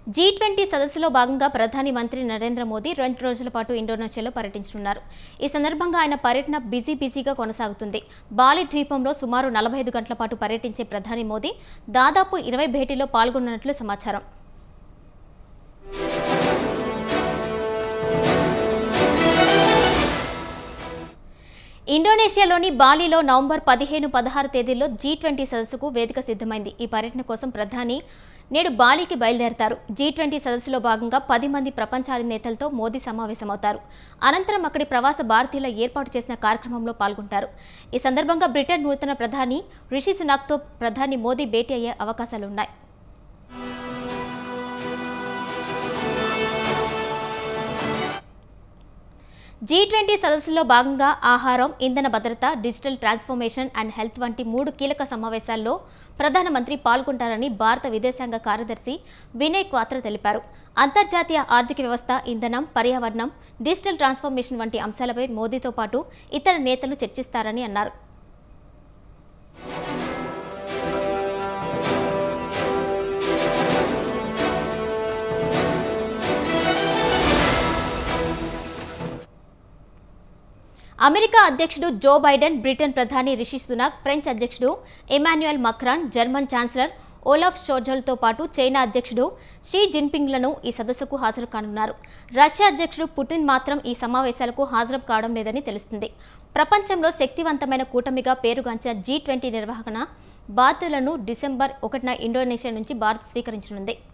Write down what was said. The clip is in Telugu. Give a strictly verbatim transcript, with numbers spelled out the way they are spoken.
జీ ట్వంటీ సదస్సులో భాగంగా ప్రధాని మంత్రి నరేంద్ర మోదీ రెండు రోజుల పాటు ఇండోనేషియాలో పర్యటించనున్నారు. ఈ సందర్భంగా ఆయన పర్యటన బిజీ బిజీగా కొనసాగుతుంది. బాలి ద్వీపంలో సుమారు నలభై ఐదు గంటల పాటు పర్యటించే ప్రధాని మోదీ దాదాపు ఇరవై భేటీలో పాల్గొన్నట్లు సమాచారం. ఇండోనేషియాలోని బాలిలో నవంబర్ పదిహేను పదహారు తేదీల్లో జీ ట్వంటీ సదస్సుకు వేదిక సిద్ధమైంది. ఈ పర్యటన కోసం ప్రధాని నేడు బాలికి బయలుదేరతారు. జీ ట్వంటీ సదస్సులో భాగంగా పది మంది ప్రపంచాధినేతలతో మోదీ సమావేశమవుతారు. అనంతరం అక్కడి ప్రవాస భారతీయుల ఏర్పాటు చేసిన కార్యక్రమంలో పాల్గొంటారు. ఈ సందర్భంగా బ్రిటన్ నూతన ప్రధాని రిషి సునాక్తో ప్రధాని మోదీ భేటీ అయ్యే అవకాశాలున్నాయి. జీ ట్వంటీ సదస్సులో భాగంగా ఆహారం, ఇంధన భద్రత, డిజిటల్ ట్రాన్స్ఫర్మేషన్ అండ్ హెల్త్ వంటి మూడు కీలక సమావేశాల్లో ప్రధానమంత్రి పాల్గొంటారని భారత విదేశాంగ కార్యదర్శి వినయ్ క్వాత్రా తెలిపారు. అంతర్జాతీయ ఆర్థిక వ్యవస్థ, ఇంధనం, పర్యావరణం, డిజిటల్ ట్రాన్స్ఫర్మేషన్ వంటి అంశాలపై మోదీతో పాటు ఇతర నేతలు చర్చిస్తారని అన్నారు. అమెరికా అధ్యక్షుడు జో బైడెన్, బ్రిటన్ ప్రధాని రిషి సునాక్, ఫ్రెంచ్ అధ్యక్షుడు Emmanuel Macron, German chancellor Olaf షోర్జల్తో పాటు చైనా అధ్యక్షుడు షీ జిన్పింగ్లను ఈ సదస్సుకు హాజరు కానున్నారు. రష్యా అధ్యక్షుడు పుతిన్ మాత్రం ఈ సమావేశాలకు హాజరు కావడం లేదని తెలుస్తుంది. ప్రపంచంలో శక్తివంతమైన కూటమిగా పేరుగాంచిన జీ ట్వంటీ నిర్వహణ బాధ్యతలను డిసెంబర్ ఒకటిన ఇండోనేషియా నుంచి భారత్ స్వీకరించనుంది.